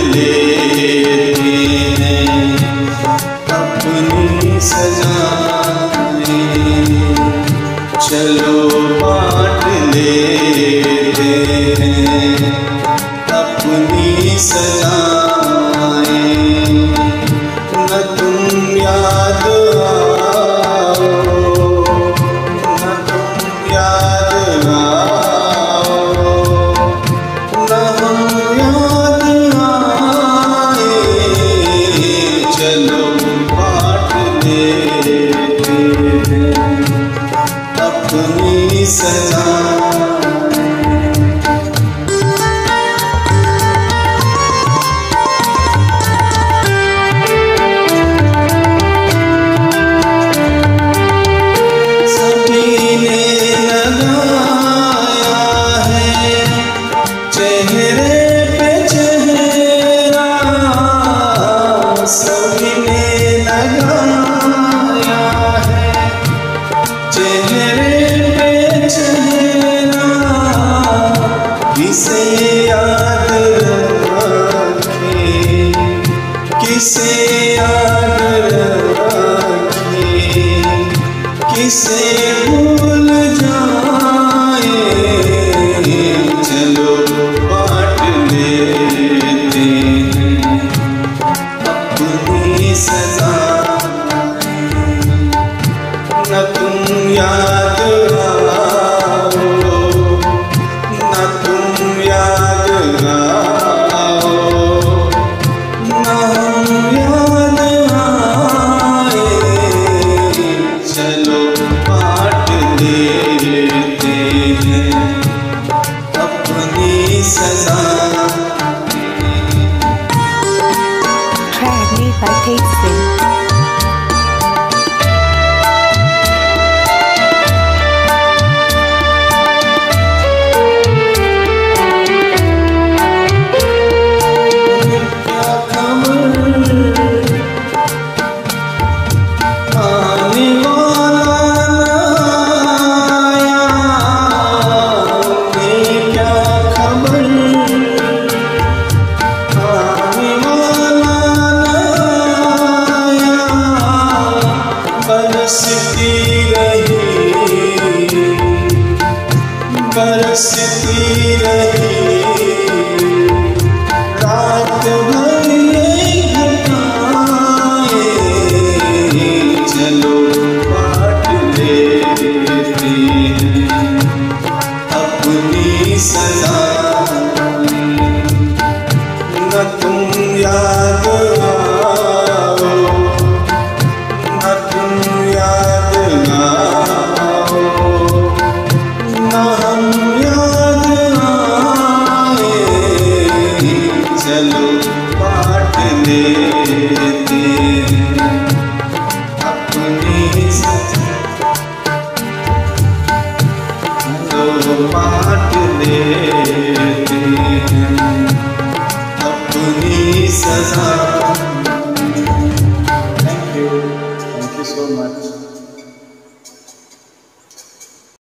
लेते हैं अपनी सजाएं। चलो बांट लेते हैं अपनी सजाएं। न तुम याद आओ, न तुम याद आओ, न हम याद आए। चलो बांट लेते हैं अपनी सजाएं। किसे याद रखे, किसे याद रखे, किसे भूल जाए। चलो बांट लेते हैं अपनी सजाएं। न तुम याद आओ, न तुम याद आओ, न हम याद आए। चलो बांट लेते हैं अपनी सजाएं। Track made by Tate Singh. बरसती रही रात भर ये घटाएं। चलो बांट लेते हैं अपनी सजाएं। न तुम याद आओ, न तुम याद आओ, न हम याद आए। चलो बांट लेते हैं अपनी सजाएं। चलो बांट लेते हैं अपनी सजाएं।